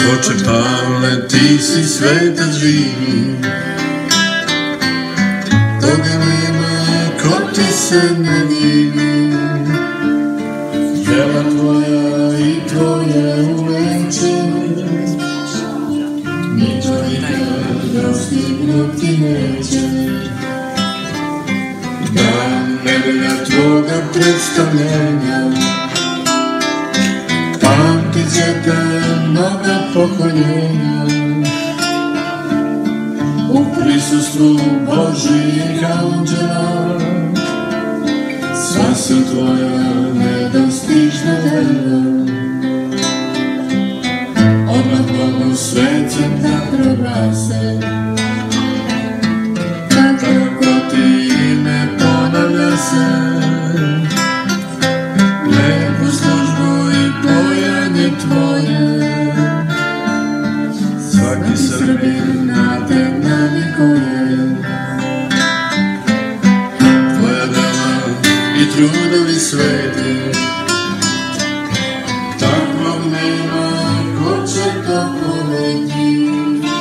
Oče Pavle, ti si svetac živi, toga nema ko ti se ne divi. Djela tvoja i tvoje uvećenje, ničo nikad dostignuti neće. Dan nedelja tvoga predstavljenja, pamtit ćete mnoga pokoljenja. U prisustvu Božjih anđela, sva su tvoja nedostižna dela. Odmah Bogu svecem da proglase, kako ti ime ponavlja se. Lepu službu i bojanje tvoje, svaki Srbin na te navikuje. Tvoja dela i trudovi sveti, takvog nema ko će to poneti.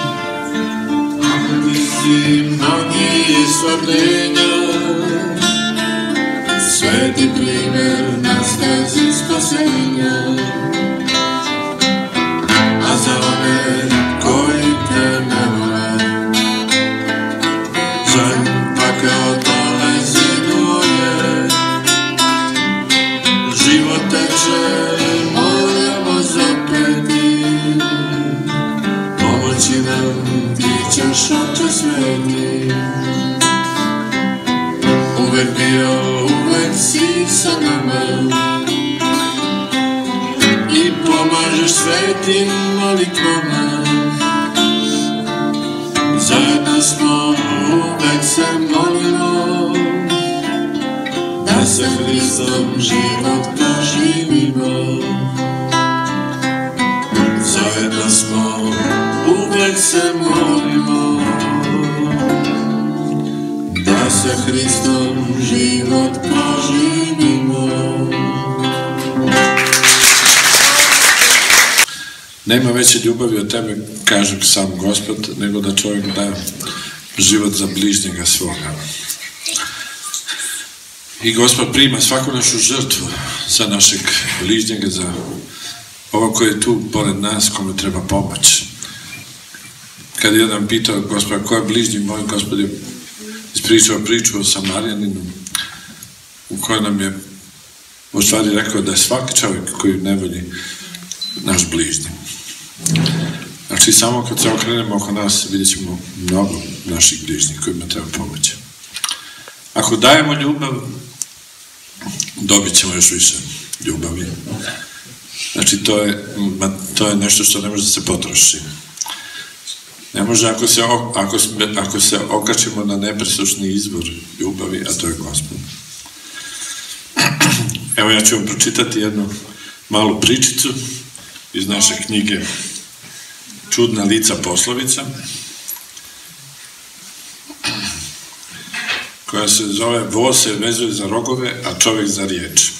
Ako ti si mnogi svabljenja, sveti primer na stezi spasenja. A za one koji te ne vole, žalj pa kao dolezi dvoje. Život teče, moramo zapeti, pomoći nam ti ćeš, Oče sveti. Uvek bio, uvek si sa nama i pomažeš svetim molitvama. Zajedno smo, uvek se molimo, da sa Hristom život proživimo. Zajedno smo, uvek se molimo, da sa Hristom život proživimo. Nema veće ljubavi od tebe, kaže sam Gospod, nego da čovjek da život za bližnjega svoga. I Gospod prima svaku našu žrtvu za našeg bližnjega, za ovo koji je tu pored nas, kome treba pomoć. Kad je jedan pitao Gospoda, ko je bližnji moj, Gospod je ispričao priču o Samarijaninu, u kojoj nam je u stvari rekao da je svaki čovjek koji ne volji naš bližnji. Znači, samo kad se okrenemo oko nas, vidjet ćemo mnogo naših bližnjih kojima treba pomoći. Ako dajemo ljubav, dobit ćemo još više ljubavi. Znači, to je nešto što ne može da se potroši. Ne može ako se okačimo na nepresušni izvor ljubavi, a to je Gospod. Evo, ja ću vam pročitati jednu malu pričicu iz naše knjige Čudna lica poslovica, koja se zove Voz se vezuje za rogove, a čovjek za riječ.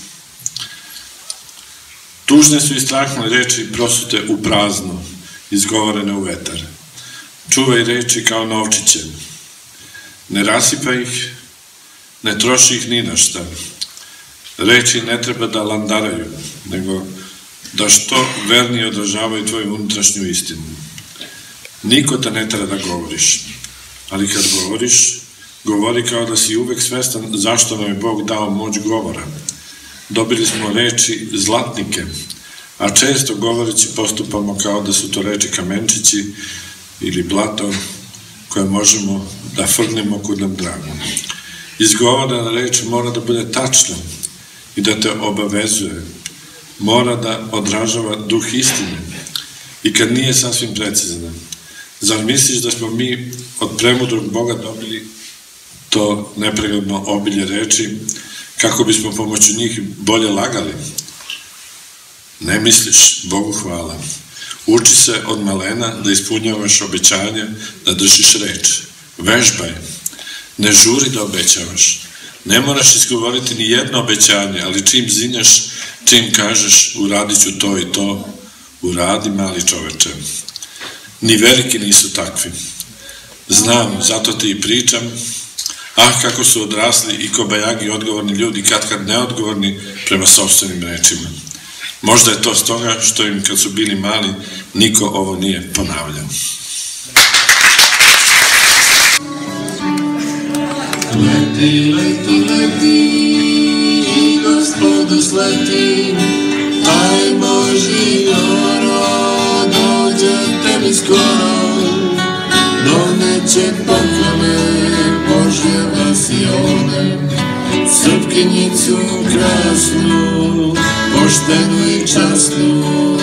Tužne su i strahne reči prosute u prazno, izgovorene u vetar. Čuvaj reči kao novčiće. Ne rasipaj ih, ne troši ih ni na šta. Reči ne treba da landaraju, nego da što vernije odražavaju tvoju unutrašnju istinu. Niko te ne treba da govoriš, ali kad govoriš, govori kao da si uvek svestan zašto nam je Bog dao moć govora. Dobili smo reči zlatnike, a često govoreći postupamo kao da su to reči kamenčići ili blato koje možemo da frgnemo kud nam drago. Izgovorena reč mora da bude tačna i da te obavezuje. Mora da odražava duh istine i kad nije sasvim precizna. Zar misliš da smo mi od premudrog Boga dobili to nepregledno obilje reči kako bismo pomoću njih bolje lagali? Ne misliš, Bogu hvala. Uči se od malena da ispunjavaš obećanja, da držiš reč. Vežbaj. Ne žuri da obećavaš. Ne moraš izgovoriti ni jedno obećanje, ali čim zinjaš, čim kažeš uradit ću to i to, uradi, mali čoveče. Ni veliki nisu takvi. Znam, zato ti i pričam. Ah, kako su odrasli i kobajagi odgovorni ljudi, kad neodgovorni prema sopstvenim rečima. Možda je to stoga što im kad su bili mali niko ovo nije ponavljao. Leti, leti, leti, Gospodu sleti, taj Božji oro dođe tebi skoro, doneće poklone Božje vasione, srpkinjicu krasnu, poštenu i časnu.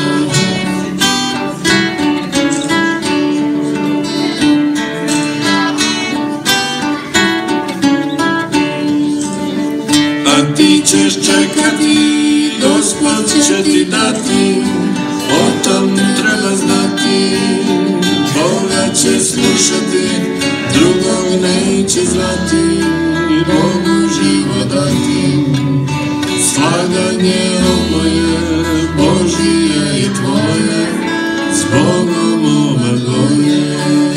A ti ćeš čekati, Gospod će ti dati, o tom treba znati. Boga će slušati, drugog neće zvati, Bogu život dati. Slaganje oboje, Božije i tvoje, s Bogom oba dvoje.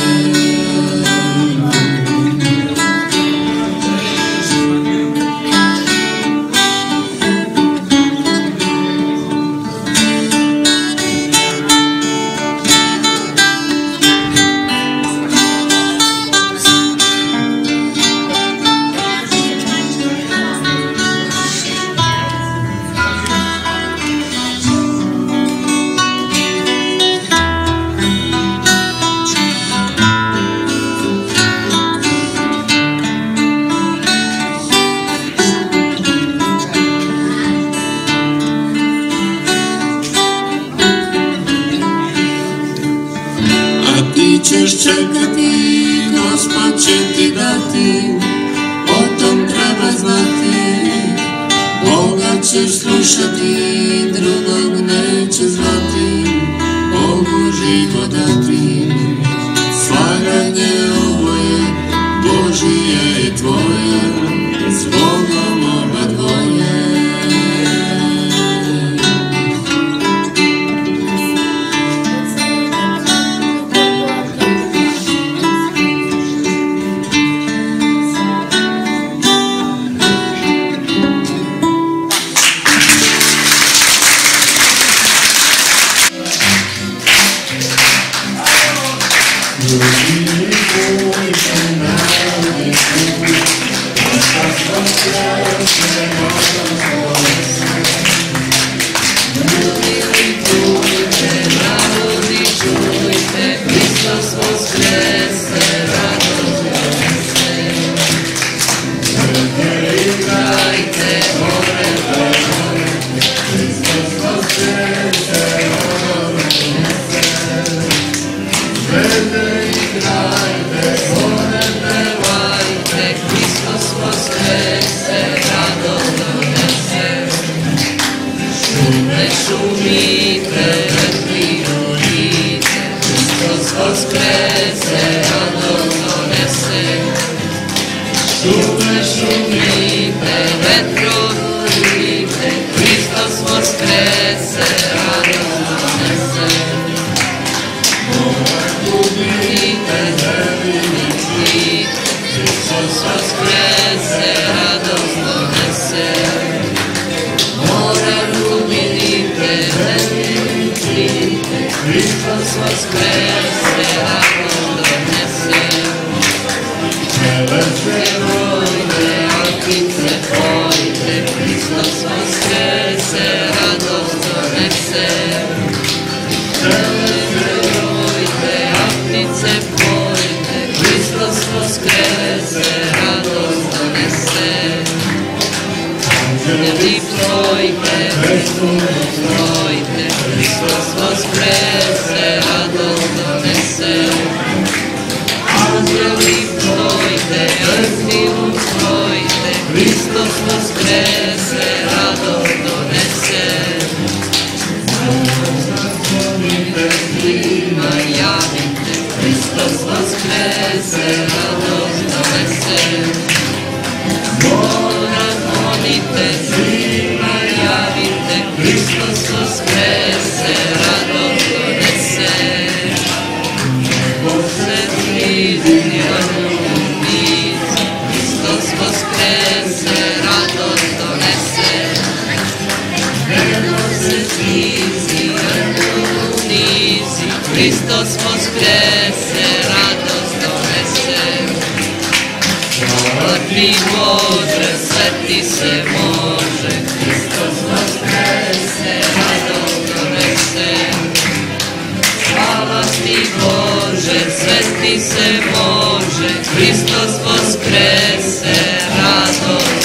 Ti ćeš čekati, Gospod će ti dati, o tom treba znati. Boga ćeš slušati, drugog neće zvati, Bogu život dati. Slaganje oboje, Božije i tvoje, s Bogom oba dvoje. Hristos Voskreσε, radosno Hristos voskrese, radost donese. Hvala ti Bože, sveti se može, Hristos voskrese, radost donese. Hvala ti Bože, sveti se može, Hristos voskrese, radost